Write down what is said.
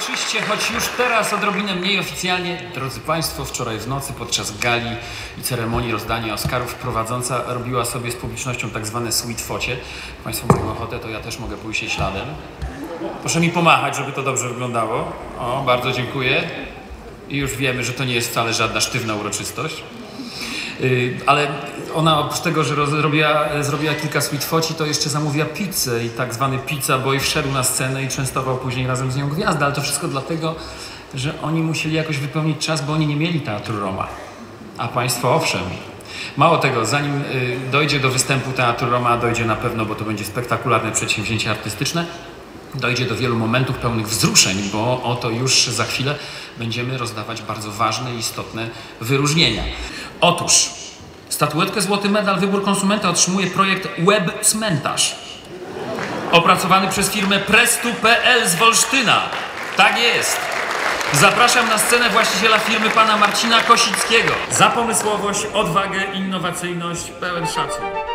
uroczyście, choć już teraz odrobinę mniej oficjalnie. Drodzy Państwo, wczoraj w nocy podczas gali i ceremonii rozdania Oscarów prowadząca robiła sobie z publicznością tak zwane sweet focie. Jak Państwo mają ochotę, to ja też mogę pójść jej śladem. Proszę mi pomachać, żeby to dobrze wyglądało. O, bardzo dziękuję. I już wiemy, że to nie jest wcale żadna sztywna uroczystość. Ale ona oprócz tego, że zrobiła kilka sweet foci, to jeszcze zamówiła pizzę i tak zwany pizza boy wszedł na scenę i częstował później razem z nią gwiazdę, ale to wszystko dlatego, że oni musieli jakoś wypełnić czas, bo oni nie mieli Teatru Roma, a Państwo owszem. Mało tego, zanim dojdzie do występu Teatru Roma, dojdzie na pewno, bo to będzie spektakularne przedsięwzięcie artystyczne, dojdzie do wielu momentów pełnych wzruszeń, bo oto już za chwilę będziemy rozdawać bardzo ważne i istotne wyróżnienia. Otóż statuetkę Złoty Medal Wybór Konsumenta otrzymuje projekt Web Cmentarz, opracowany przez firmę Prestu.pl z Wolsztyna. Tak jest. Zapraszam na scenę właściciela firmy, pana Marcina Kosickiego. Za pomysłowość, odwagę, innowacyjność, pełen szacun.